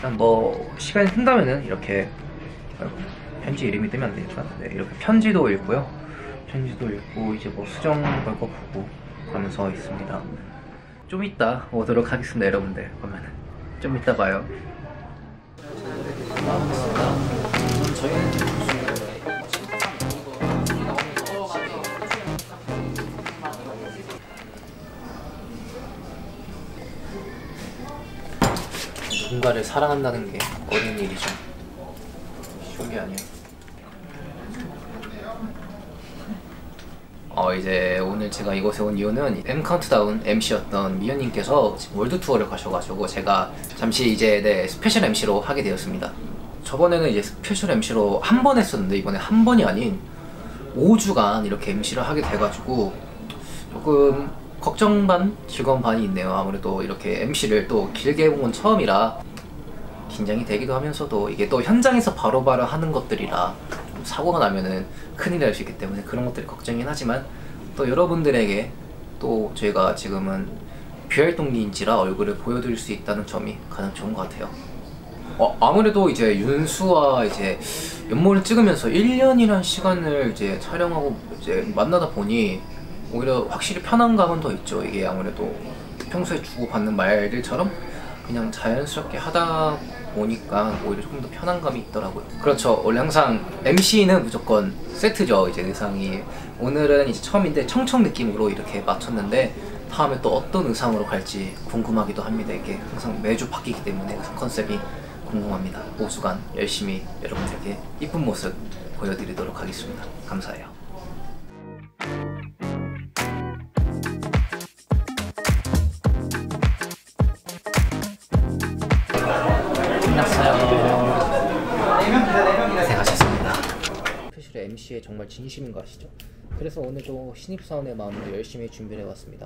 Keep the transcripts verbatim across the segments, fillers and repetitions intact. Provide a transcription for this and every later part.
일단 뭐 시간이 튼다면은 이렇게 편지 이름이 뜨면 안 되니까 네, 이렇게 편지도 읽고요. 편지도 읽고 이제 뭐 수정 걸 거 보고 그러면서 있습니다. 좀 이따 오도록 하겠습니다, 여러분들. 그러면 좀 이따 봐요. 저희는 누군가를 사랑한다는 게 어려운 일이죠. 쉬운 게 아니에요. 어 이제 오늘 제가 이곳에 온 이유는 M 카운트다운 엠씨였던 미연님께서 지금 월드 투어를 가셔가지고 제가 잠시 이제 네 스페셜 엠씨로 하게 되었습니다. 저번에는 이제 스페셜 엠씨로 한 번 했었는데 이번에 한 번이 아닌 오 주간 이렇게 엠씨를 하게 돼가지고 조금 걱정 반 즐거운 반이 있네요. 아무래도 이렇게 엠씨를 또 길게 해본 건 처음이라 긴장이 되기도 하면서도 이게 또 현장에서 바로바로 하는 것들이라 사고가 나면은 큰일 날 수 있기 때문에 그런 것들이 걱정이긴 하지만 또 여러분들에게 또 저희가 지금은 비활동기인지라 얼굴을 보여드릴 수 있다는 점이 가장 좋은 것 같아요. 어, 아무래도 이제 윤수와 이제 연모를 찍으면서 일 년이란 시간을 이제 촬영하고 이제 만나다 보니 오히려 확실히 편안감은 더 있죠. 이게 아무래도 평소에 주고받는 말들처럼 그냥 자연스럽게 하다 보니까 오히려 조금 더 편안감이 있더라고요. 그렇죠. 원래 항상 엠씨는 무조건 세트죠. 이제 의상이 오늘은 이제 처음인데 청청 느낌으로 이렇게 맞췄는데 다음에 또 어떤 의상으로 갈지 궁금하기도 합니다. 이게 항상 매주 바뀌기 때문에 의상 컨셉이 궁금합니다. 오 주간 열심히 여러분들에게 이쁜 모습 보여드리도록 하겠습니다. 감사해요. 고생하셨습니다. 스페셜 엠씨에 정말 진심인 거 아시죠? 그래서 오늘도 신입사원의 마음으로 열심히 준비를 해왔습니다.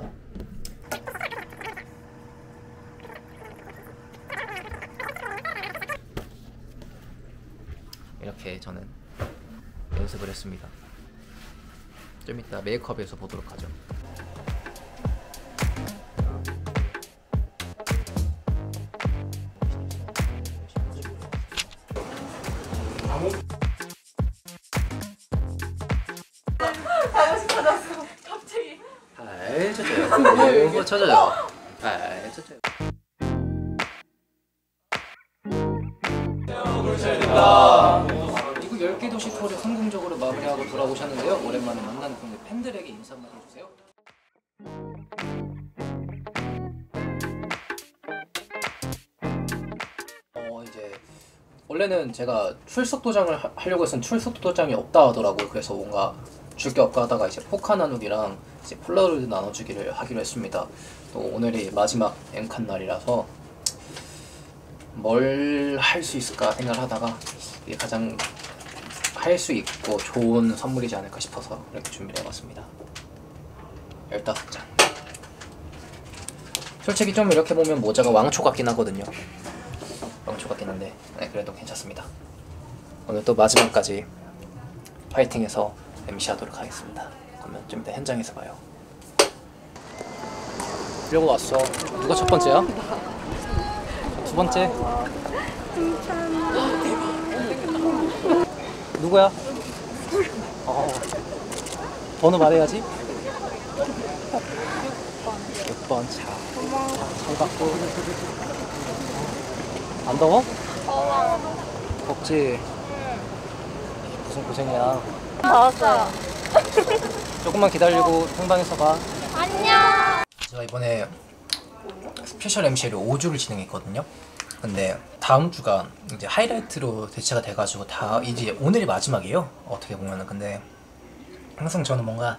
이렇게 저는 연습을 했습니다. 좀 이따 메이크업에서 보도록 하죠. 하고 싶어졌어 갑자기. 잘 쳐줘요. 이거 쳐줘요. 잘 쳐줘요. 미국 열 개 도시 투어를 성공적으로 마무리하고 돌아오셨는데요. 오랜만에 만난 국내 팬들에게 인사 한번 해주세요. 어 이제 원래는 제가 출석 도장을 하, 하려고 했으면 출석 도장이 없다 하더라고요. 그래서 뭔가 줄 게 없까 하다가 이제 포카 나누기랑 이제 폴라로이드 나눠주기를 하기로 했습니다. 또 오늘이 마지막 엠칸 날이라서 뭘 할 수 있을까 생각을 하다가 이게 가장 할 수 있고 좋은 선물이지 않을까 싶어서 이렇게 준비를 해봤습니다. 열다섯 장. 솔직히 좀 이렇게 보면 모자가 왕초 같긴 하거든요. 왕초 같긴 한데 네, 그래도 괜찮습니다. 오늘 또 마지막까지 파이팅해서 엠씨 하도록 하겠습니다. 그러면 좀 이따 현장에서 봐요. 이러고 왔어. 누가 첫 번째야? 두 번째? 누구야? 어. 번호 말해야지. 육 번 차. 잘 받고. 안 더워? 더워. 덥지? 무슨 고생이야. 더웠어요. 조금만 기다리고 행방에서 봐. 안녕. 제가 이번에 스페셜 엠씨를 오 주를 진행했거든요. 근데 다음 주가 이제 하이라이트로 대체가 돼가지고 다 이제 오늘이 마지막이에요. 어떻게 보면은. 근데 항상 저는 뭔가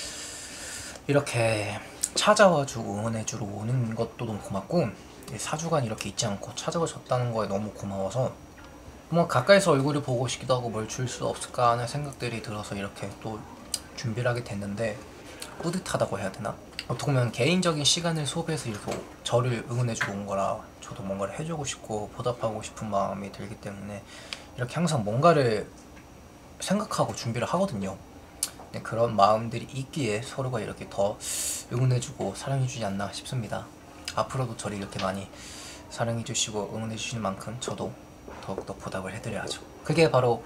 이렇게 찾아와주고 응원해주러 오는 것도 너무 고맙고 사 주간 이렇게 있지 않고 찾아와줬다는 거에 너무 고마워서 뭔가 가까이서 얼굴을 보고 싶기도 하고 뭘 줄 수 없을까 하는 생각들이 들어서 이렇게 또 준비를 하게 됐는데 뿌듯하다고 해야 되나? 어떻게 보면 개인적인 시간을 소비해서 이렇게 저를 응원해주고 온 거라 저도 뭔가를 해주고 싶고 보답하고 싶은 마음이 들기 때문에 이렇게 항상 뭔가를 생각하고 준비를 하거든요. 그런 마음들이 있기에 서로가 이렇게 더 응원해주고 사랑해주지 않나 싶습니다. 앞으로도 저를 이렇게 많이 사랑해주시고 응원해주시는 만큼 저도 더욱더 보답을 해드려야죠. 그게 바로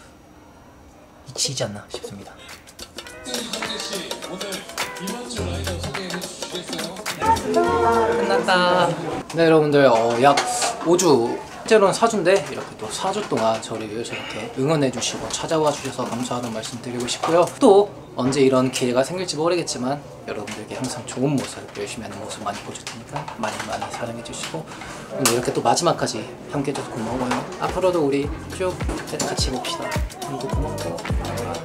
이치이지 않나 싶습니다. 끝났다. 네 여러분들 어, 약 오 주 실제로는 사 주인데 이렇게 또 사 주 동안 저를 저렇게 응원해주시고 찾아와 주셔서 감사하다는 말씀 드리고 싶고요. 또 언제 이런 기회가 생길지 모르겠지만 여러분들께 항상 좋은 모습, 열심히 하는 모습 많이 보여줄 테니까 많이 많이 사랑해주시고 오늘 이렇게 또 마지막까지 함께 해줘서 고마워요. 앞으로도 우리 쭉 같이 봅시다. 오늘도 고맙고